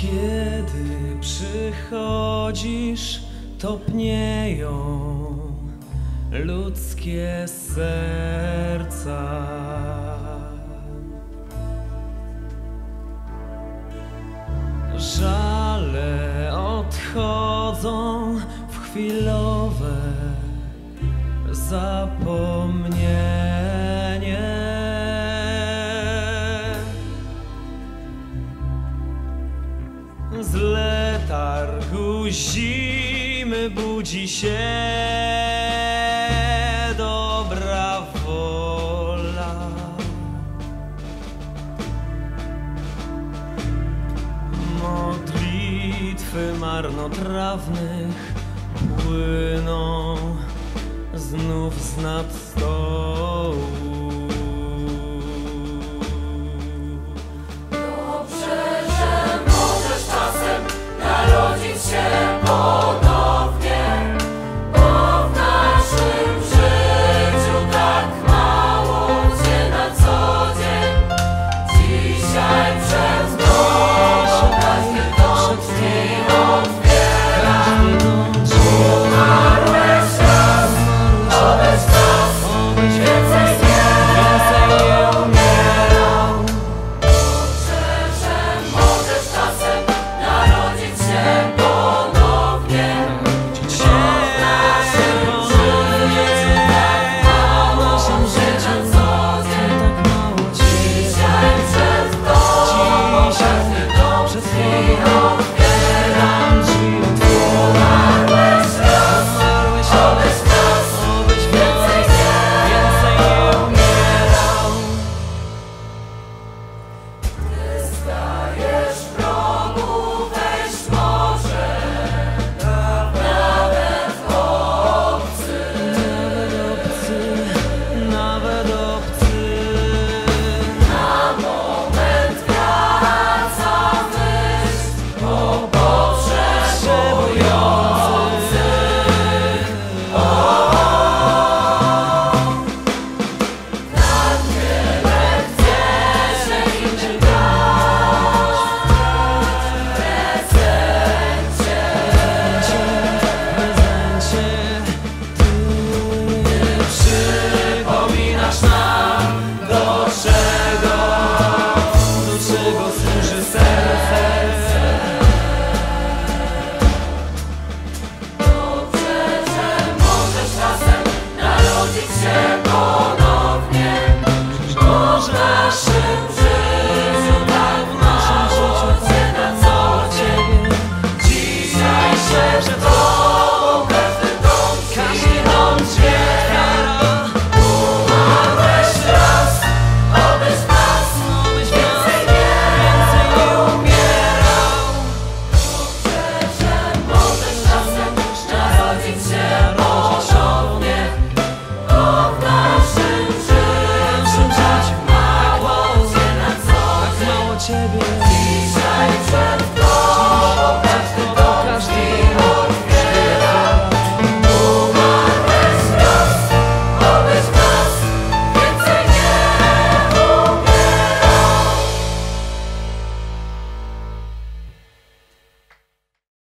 Kiedy przychodzisz, topnieją ludzkie serca. Żale odchodzą w chwilowe zapomnienie. Z letargu zimy budzi się dobra wola. Modlitwy marnotrawnych płyną znów z nad stołu. Ponownie, bo w naszym życiu tak mało gdzie na co dzień. Dzisiaj przez noc każdy dom drzwi otwiera. Umarłeś raz, obyś nas więcej nie umierał. Dobrze, że możesz czasem narodzić się ponownie. Dzisiaj przez dom, każdy dom drzwi